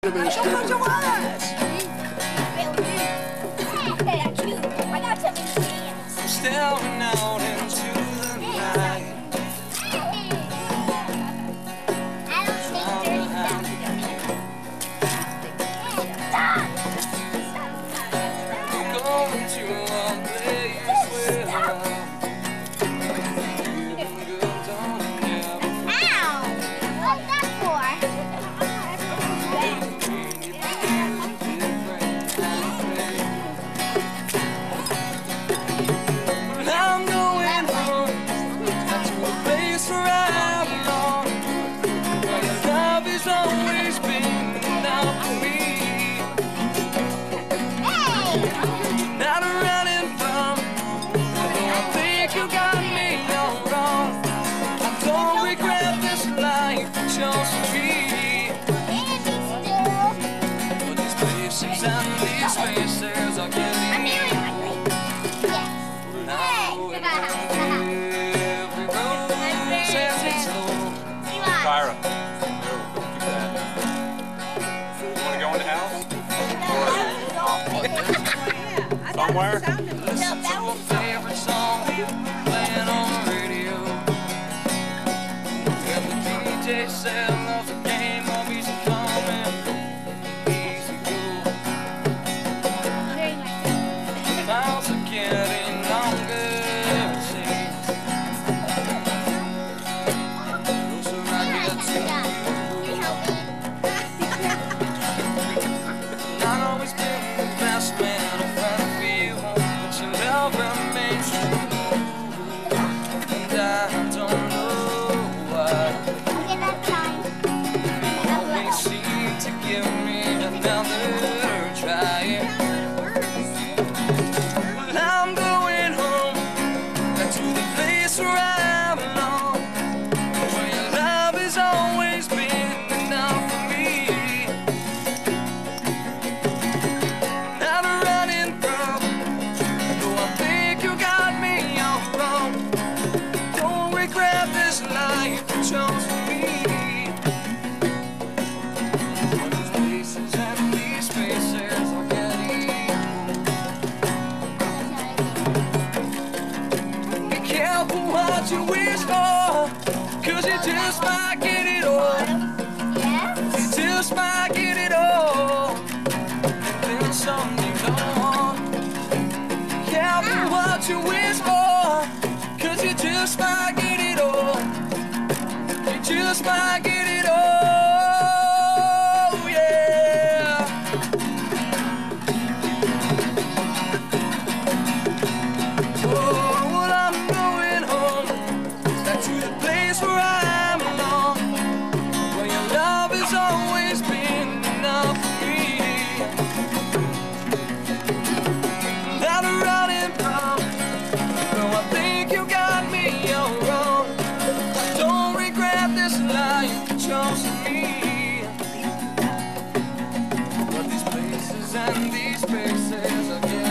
Don't close your eyes. I'm staring out into the night. Going to a place where I'm feeling good, don't ever What's that for? I'm going home, back to a place where I belong, where your love has always been enough for me. Not running from, although I think you got me all wrong. I don't regret this life you chose for me. But these places and these spaces are getting every road says it's low. Kyra. No, don't do that. You want to go in the house? Somewhere? Listen to my favorite song playing on the radio. And the DJ said love the game of easy coming, easy go. Miles are getting longer, it seems. Closer I get to you. Not always been the best man in front of you, but your love remains true. And I don't know why you always seem to give me another try. Well, I'm going home, back to the place where I belong, where your love has always been enough for me. Not running from, though I think you got me all wrong. Don't regret this life you chose for me. But these places and these spaces are getting. Be careful what you wish for, 'cause you just might get it all. You just might get it all. And then some you don't want. Be careful what you wish for, 'cause you just might get it all. You just might get it all, yeah. Oh, well, I'm going home, back to the place where I belong, where your love has always been enough for me. Not running from, though I think you got me all wrong. I don't regret this life you chose for me. But these places and these spaces are getting